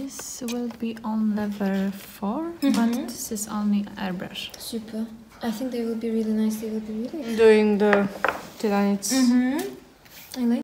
This will be on level 4, but this is only airbrush. Super. I think they will be really nice. They will be really Doing the Titanics. I like